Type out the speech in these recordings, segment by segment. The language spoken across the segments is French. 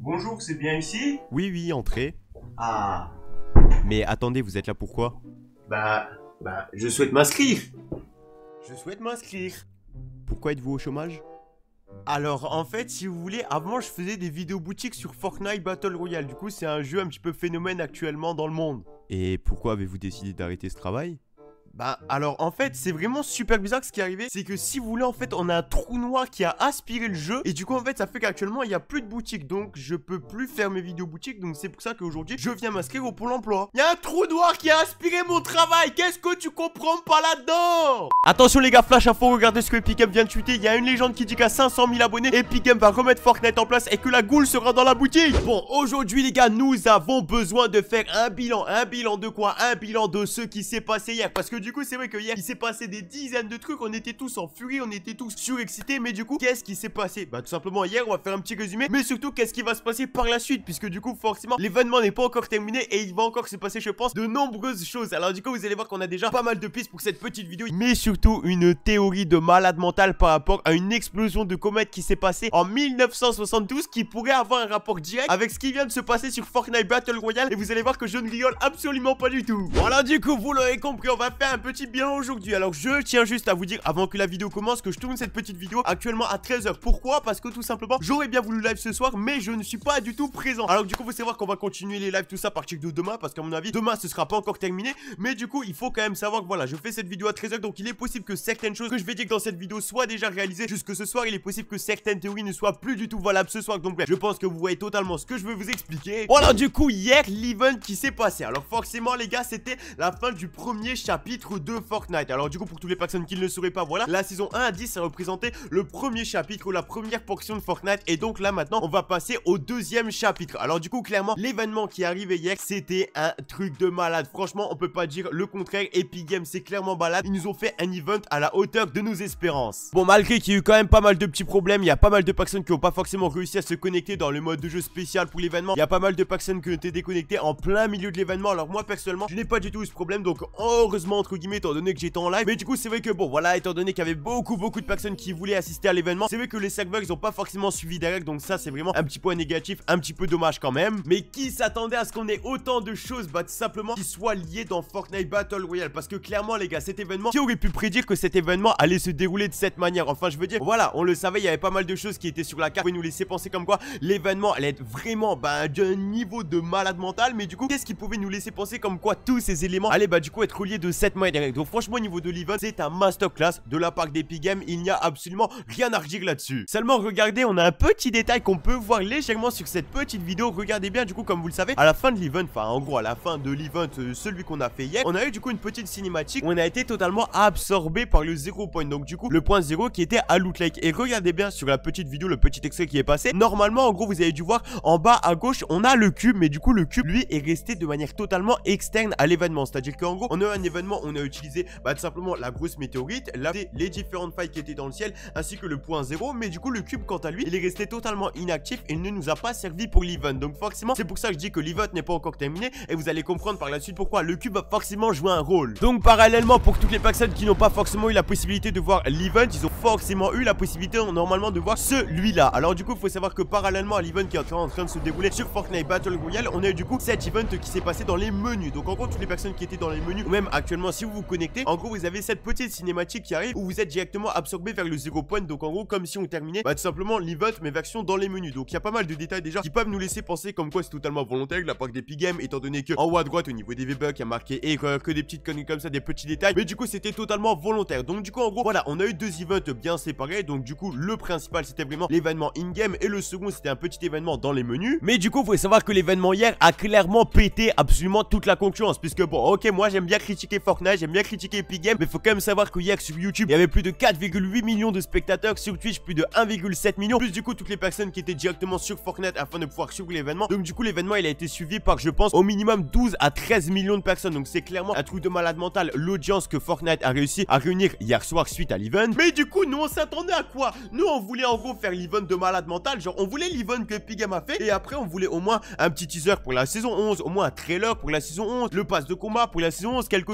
Bonjour, c'est bien ici? Oui, oui, entrez. Ah, Mais attendez, vous êtes là pourquoi? je souhaite m'inscrire. Je souhaite m'inscrire. Pourquoi êtes-vous au chômage? Alors, en fait, si vous voulez, avant, je faisais des vidéos boutiques sur Fortnite Battle Royale. Du coup, c'est un jeu un petit peu phénomène actuellement dans le monde. Et pourquoi avez-vous décidé d'arrêter ce travail? Alors en fait c'est vraiment super bizarre ce qui est arrivé. C'est que si vous voulez en fait on a un trou noir qui a aspiré le jeu. Et du coup en fait ça fait qu'actuellement il n'y a plus de boutique. Donc je peux plus faire mes vidéos boutiques. Donc c'est pour ça qu'aujourd'hui je viens m'inscrire au Pôle emploi. Il y a un trou noir qui a aspiré mon travail. Qu'est-ce que tu comprends pas là-dedans? Attention les gars, flash info, regardez ce que Epic Games vient de tweeter. Il y a une légende qui dit qu'à 500 000 abonnés Epic Games va remettre Fortnite en place et que la goule sera dans la boutique. Bon aujourd'hui les gars, nous avons besoin de faire un bilan. Un bilan de quoi? Un bilan de ce qui s'est passé hier. Parce que du coup c'est vrai que hier il s'est passé des dizaines de trucs. On était tous en furie, on était tous surexcités. Mais du coup qu'est-ce qui s'est passé? Tout simplement hier on va faire un petit résumé. Mais surtout qu'est-ce qui va se passer par la suite? Puisque du coup forcément l'événement n'est pas encore terminé. Et il va encore se passer je pense de nombreuses choses. Alors du coup vous allez voir qu'on a déjà pas mal de pistes pour cette petite vidéo. Mais surtout une théorie de malade mental par rapport à une explosion de comète qui s'est passée en 1972. Qui pourrait avoir un rapport direct avec ce qui vient de se passer sur Fortnite Battle Royale. Et vous allez voir que je ne rigole absolument pas du tout. Voilà, du coup vous l'aurez compris, on va faire un petit bilan aujourd'hui. Alors je tiens juste à vous dire avant que la vidéo commence que je tourne cette petite vidéo actuellement à 13 h. Pourquoi? Parce que tout simplement j'aurais bien voulu live ce soir mais je ne suis pas du tout présent. Alors du coup vous savoir qu'on va continuer les lives tout ça à partir de demain. Parce qu'à mon avis demain ce sera pas encore terminé. Mais du coup il faut quand même savoir que voilà, je fais cette vidéo à 13 h. Donc il est possible que certaines choses que je vais dire dans cette vidéo soient déjà réalisées jusque ce soir. Il est possible que certaines théories ne soient plus du tout valables ce soir. Donc bref, je pense que vous voyez totalement ce que je veux vous expliquer. Voilà, du coup hier l'event qui s'est passé. Alors forcément les gars, c'était la fin du premier chapitre de Fortnite. Alors du coup pour toutes les personnes qui ne le sauraient pas, voilà, la saison 1 à 10 ça représentait le premier chapitre ou la première portion de Fortnite. Et donc là maintenant on va passer au deuxième chapitre. Alors du coup clairement l'événement qui est arrivé hier c'était un truc de malade. Franchement on peut pas dire le contraire. Epic Games c'est clairement malade. Ils nous ont fait un event à la hauteur de nos espérances. Bon, malgré qu'il y a eu quand même pas mal de petits problèmes, il y a pas mal de personnes qui n'ont pas forcément réussi à se connecter dans le mode de jeu spécial pour l'événement. Il y a pas mal de personnes qui ont été déconnectées en plein milieu de l'événement. Alors moi personnellement je n'ai pas du tout eu ce problème. Donc heureusement entre guillemets étant donné que j'étais en live. Mais du coup c'est vrai que bon voilà, étant donné qu'il y avait beaucoup de personnes qui voulaient assister à l'événement, c'est vrai que les serveurs ils ont pas forcément suivi direct. Donc ça c'est vraiment un petit point négatif, un petit peu dommage quand même. Mais qui s'attendait à ce qu'on ait autant de choses tout simplement qui soient liées dans Fortnite Battle Royale? Parce que clairement les gars, cet événement, qui aurait pu prédire que cet événement allait se dérouler de cette manière? Enfin je veux dire, voilà, on le savait, il y avait pas mal de choses qui étaient sur la carte. Vous nous laisser penser comme quoi l'événement allait être vraiment d'un niveau de malade mental. Mais du coup qu'est-ce qui pouvait nous laisser penser comme quoi tous ces éléments allaient du coup être reliés de cette manière? Donc franchement au niveau de l'event c'est un masterclass de la part d'Epic Games. Il n'y a absolument rien à redire là-dessus. Seulement regardez, on a un petit détail qu'on peut voir légèrement sur cette petite vidéo. Regardez bien, du coup comme vous le savez, à la fin de l'event, enfin en gros à la fin de l'event celui qu'on a fait hier, on a eu du coup une petite cinématique où on a été totalement absorbé par le 0 point. Donc du coup le point 0 qui était à Loot Lake. Et regardez bien sur la petite vidéo, le petit extrait qui est passé. Normalement en gros vous avez dû voir en bas à gauche on a le cube. Mais du coup le cube lui est resté de manière totalement externe à l'événement. C'est à dire qu'en gros on a eu un événement, on a utilisé tout simplement la grosse météorite, là les différentes failles qui étaient dans le ciel ainsi que le point 0. Mais du coup le cube quant à lui il est resté totalement inactif et il ne nous a pas servi pour l'event. Donc forcément c'est pour ça que je dis que l'event n'est pas encore terminé. Et vous allez comprendre par la suite pourquoi le cube va forcément jouer un rôle. Donc parallèlement pour toutes les personnes qui n'ont pas forcément eu la possibilité de voir l'event, ils ont forcément eu la possibilité normalement de voir celui-là. Alors du coup il faut savoir que parallèlement à l'event qui est en train de se dérouler sur Fortnite Battle Royale, on a eu du coup cet event qui s'est passé dans les menus. Donc en gros toutes les personnes qui étaient dans les menus ou même actuellement si vous vous connectez, en gros vous avez cette petite cinématique qui arrive où vous êtes directement absorbé vers le 0 point. Donc en gros comme si on terminait tout simplement l'event mais version dans les menus. Donc il y a pas mal de détails déjà qui peuvent nous laisser penser comme quoi c'est totalement volontaire de la part d'Epic Games, étant donné que en haut à droite au niveau des V-Bucks il y a marqué erreur, que des petites conneries comme ça, des petits détails. Mais du coup c'était totalement volontaire. Donc du coup en gros voilà, on a eu deux events bien séparés. Donc du coup le principal c'était vraiment l'événement in-game et le second c'était un petit événement dans les menus. Mais du coup vous faut savoir que l'événement hier a clairement pété absolument toute la concurrence. Puisque bon ok, moi j'aime bien critiquer Fortnite, j'aime bien critiquer Epic Games, mais faut quand même savoir que hier sur YouTube il y avait plus de 4,8 millions de spectateurs, sur Twitch plus de 1,7 million, plus du coup toutes les personnes qui étaient directement sur Fortnite afin de pouvoir suivre l'événement. Donc du coup l'événement il a été suivi par je pense au minimum 12 à 13 millions de personnes. Donc c'est clairement un truc de malade mental l'audience que Fortnite a réussi à réunir hier soir suite à l'event. Mais du coup nous on s'attendait à quoi? Nous on voulait en gros faire l'event de malade mental, genre on voulait l'event que Epic Games a fait et après on voulait au moins un petit teaser pour la saison 11, au moins un trailer pour la saison 11, le pass de combat pour la saison 11, quelque chose, un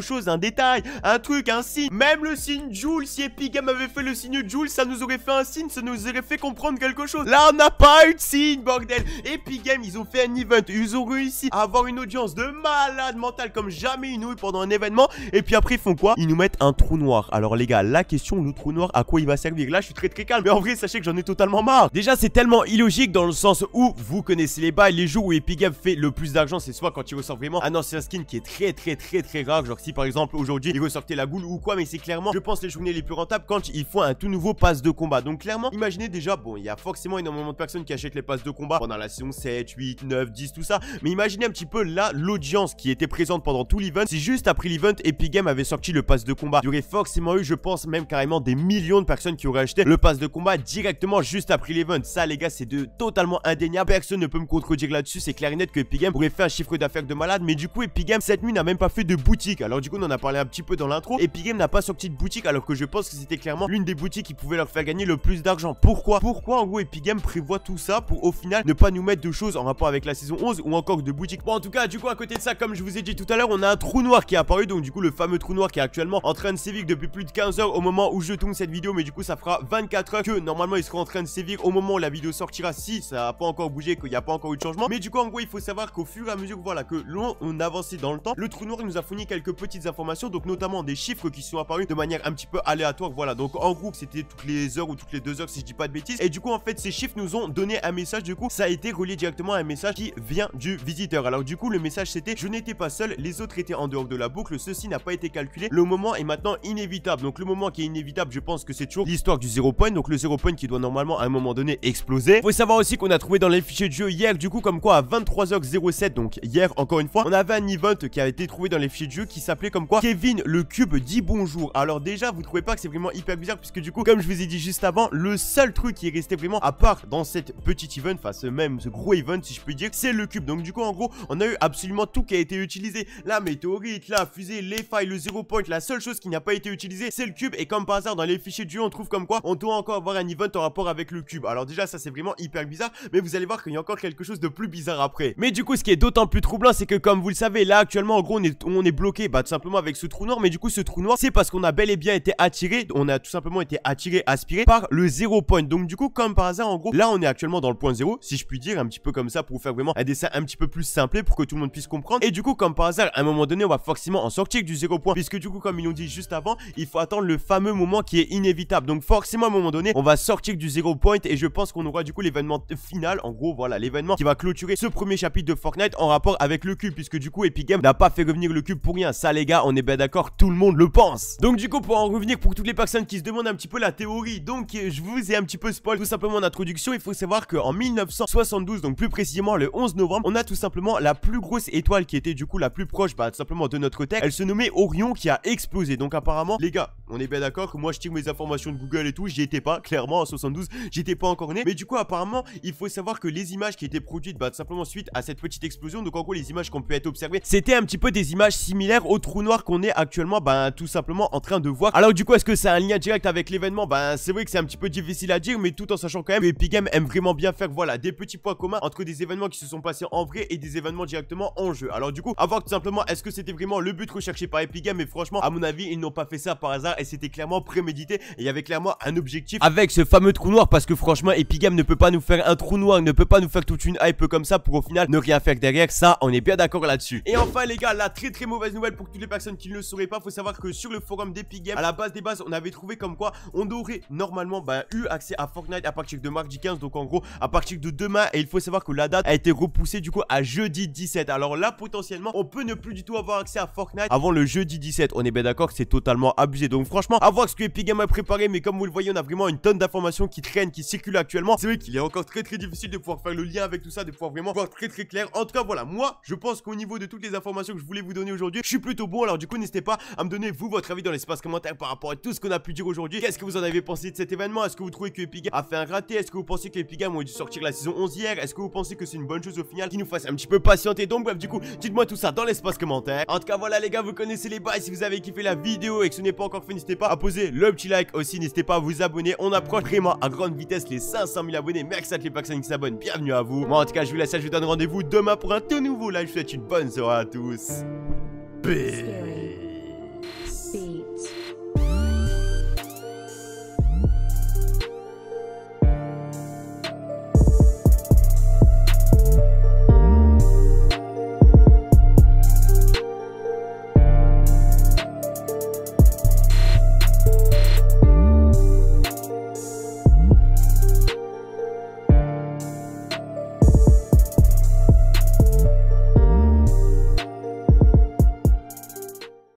détail, un truc, un signe. Même le signe Joule, si Epic Games avait fait le signe Joule, ça nous aurait fait un signe, ça nous aurait fait comprendre quelque chose. Là, on n'a pas eu de signe, bordel. Epic Games, ils ont fait un event, ils ont réussi à avoir une audience de malade mental comme jamais ils n'ont eu pendant un événement. Et puis après, ils font quoi? Ils nous mettent un trou noir. Alors les gars, la question, le trou noir, à quoi il va servir? Là, je suis très calme, mais en vrai, sachez que j'en ai totalement marre. Déjà, c'est tellement illogique dans le sens où vous connaissez les bails. Les jours où Epic Games fait le plus d'argent, c'est soit quand il ressort vraiment un ancien skin qui est très rare. Genre si par exemple aujourd'hui il ressortait la goule ou quoi, mais c'est clairement, je pense, les journées les plus rentables quand ils font un tout nouveau pass de combat. Donc clairement, imaginez déjà, bon, il y a forcément énormément de personnes qui achètent les passes de combat pendant la saison 7, 8, 9, 10, tout ça. Mais imaginez un petit peu là l'audience qui était présente pendant tout l'event. Si juste après l'event, Epic Games avait sorti le pass de combat, il y aurait forcément eu, je pense, même carrément des millions de personnes qui auraient acheté le pass de combat directement juste après l'event. Ça, les gars, c'est totalement indéniable. Personne ne peut me contredire là-dessus. C'est clair et net que Epic Games aurait fait un chiffre d'affaires de malade. Mais du coup, Epic Games cette nuit n'a même pas fait de boutique. Alors du coup, on en a parlé un petit peu dans l'intro. Epic Games n'a pas sorti de boutique, alors que je pense que c'était clairement l'une des boutiques qui pouvait leur faire gagner le plus d'argent. Pourquoi en gros Epic Games prévoit tout ça pour au final ne pas nous mettre de choses en rapport avec la saison 11 ou encore de boutique? Bon, en tout cas, du coup, à côté de ça, comme je vous ai dit tout à l'heure, on a un trou noir qui est apparu. Donc du coup, le fameux trou noir qui est actuellement en train de sévir depuis plus de 15 heures au moment où je tourne cette vidéo. Mais du coup, ça fera 24 heures que normalement il sera en train de sévir au moment où la vidéo sortira, si ça n'a pas encore bougé, qu'il n'y a pas encore eu de changement. Mais du coup, en gros, il faut savoir qu'au fur et à mesure, voilà, que l'on avançait dans le temps, le trou noir nous a fourni quelques petites informations, donc notamment des chiffres qui sont apparus de manière un petit peu aléatoire. Voilà, donc en gros, c'était toutes les heures ou toutes les 2 heures, si je dis pas de bêtises. Et du coup, en fait, ces chiffres nous ont donné un message. Du coup, ça a été relié directement à un message qui vient du visiteur. Alors du coup, le message c'était: je n'étais pas seul, les autres étaient en dehors de la boucle, ceci n'a pas été calculé, le moment est maintenant inévitable. Donc le moment qui est inévitable, je pense que c'est toujours l'histoire du 0 point, donc le 0 point qui doit normalement à un moment donné exploser. Faut savoir aussi qu'on a trouvé dans les fichiers de jeu hier, du coup, comme quoi à 23h07, donc hier encore une fois, on avait un event qui a été trouvé dans les fichiers de jeu qui s'appelait comme quoi Kevin le Cube dit bonjour. Alors déjà, vous trouvez pas que c'est vraiment hyper bizarre, puisque du coup, comme je vous ai dit juste avant, le seul truc qui est resté vraiment à part dans cette petite event, enfin ce gros event si je puis dire, c'est le cube. Donc du coup, en gros, on a eu absolument tout qui a été utilisé: la météorite, la fusée, les failles, le 0 point. La seule chose qui n'a pas été utilisée, c'est le cube. Et comme par hasard, dans les fichiers de jeu, on trouve comme quoi on doit encore avoir un event en rapport avec le cube. Alors déjà, ça c'est vraiment hyper bizarre, mais vous allez voir qu'il y a encore quelque chose de plus bizarre après. Mais du coup, ce qui est d'autant plus troublant, c'est que comme vous le savez, là actuellement, en gros, on est bloqué, bah tout simplement avec ce trou noir. Mais du coup, ce trou noir, c'est parce qu'on a bel et bien été attiré, on a tout simplement été attiré, aspiré par le 0 point. Donc du coup, comme par hasard, en gros, là on est actuellement dans le point 0, si je puis dire, un petit peu comme ça, pour vous faire vraiment un dessin un petit peu plus simplé pour que tout le monde puisse comprendre. Et du coup, comme par hasard, à un moment donné, on va forcément en sortir du 0 point, puisque du coup, comme ils l'ont dit juste avant, il faut attendre le fameux moment qui est inévitable. Donc forcément, à un moment donné, on va sortir du 0 point, et je pense qu'on aura du coup l'événement final, en gros, voilà, l'événement qui va clôturer ce premier chapitre de Fortnite en rapport avec le cube, puisque du coup, Epic Games n'a pas fait revenir le cube pour rien. Ça, les gars, on est bien d'accord, tout le monde le pense. Donc du coup, pour en revenir, pour toutes les personnes qui se demandent un petit peu la théorie, donc je vous ai un petit peu spoil tout simplement en introduction. Il faut savoir qu'en 1972, donc plus précisément le 11 novembre, on a tout simplement la plus grosse étoile qui était du coup la plus proche, bah tout simplement de notre Terre. Elle se nommait Orion, qui a explosé. Donc apparemment, les gars, on est bien d'accord que moi je tire mes informations de Google et tout, j'y étais pas, clairement en 72, j'étais pas encore né. Mais du coup, apparemment, il faut savoir que les images qui étaient produites, bah tout simplement suite à cette petite explosion, donc en gros les images qu'on peut être observées, c'était un petit peu des images similaires au trou noir qu'on est actuellement, bah tout simplement en train de voir. Alors du coup, est-ce que c'est un lien direct avec l'événement? Bah c'est vrai que c'est un petit peu difficile à dire, mais tout en sachant quand même que Epic Games aime vraiment bien faire, voilà, des petits points communs entre des événements qui se sont passés en vrai et des événements directement en jeu. Alors du coup, à voir tout simplement, est-ce que c'était vraiment le but recherché par Epic Games? Mais franchement, à mon avis, ils n'ont pas fait ça par hasard, et c'était clairement prémédité, et il y avait clairement un objectif avec ce fameux trou noir, parce que franchement, Epic Games ne peut pas nous faire un trou noir, ne peut pas nous faire toute une hype comme ça pour au final ne rien faire derrière. Ça, on est bien d'accord là-dessus. Et enfin les gars, la très mauvaise nouvelle pour toutes les personnes qui ne le sauraient pas, faut savoir que sur le forum d'Epic Games, à la base des bases, on avait trouvé comme quoi on aurait normalement eu accès à Fortnite à partir de mardi 15, donc en gros à partir de demain. Et il faut savoir que la date a été repoussée du coup à jeudi 17. Alors là, potentiellement, on peut ne plus du tout avoir accès à Fortnite avant le jeudi 17. On est bien d'accord que c'est totalement abusé. Donc franchement, à voir ce que Epic Games a préparé, mais comme vous le voyez, on a vraiment une tonne d'informations qui traînent, qui circulent actuellement. C'est vrai qu'il est encore très difficile de pouvoir faire le lien avec tout ça, de pouvoir vraiment voir très clair. En tout cas, voilà, moi je pense qu'au niveau de toutes les informations que je voulais vous donner aujourd'hui, je suis plutôt bon. Alors du coup, n'hésitez pas à me donner vous votre avis dans l'espace commentaire par rapport à tout ce qu'on a pu dire aujourd'hui. Qu'est-ce que vous en avez pensé de cet événement? Est-ce que vous trouvez que Epic Games a fait un raté? Est-ce que vous pensez que Epic Games ont dû sortir la saison 11 hier? Est-ce que vous pensez que c'est une bonne chose au final qui nous fasse un petit peu patienter? Donc bref, du coup, dites-moi tout ça dans l'espace commentaire. En tout cas, voilà les gars, vous connaissez les bails. Si vous avez kiffé la vidéo et que ce n'est pas encore fait, n'hésitez pas à poser le petit like aussi. N'hésitez pas à vous abonner. On approche vraiment à grande vitesse les 500 000 abonnés. Merci à toutes les personnes qui s'abonnent. Bienvenue à vous. Moi en tout cas, je vous laisse, je vous donne rendez-vous demain pour un tout nouveau live. Je vous souhaite une bonne soirée à tous. Peace.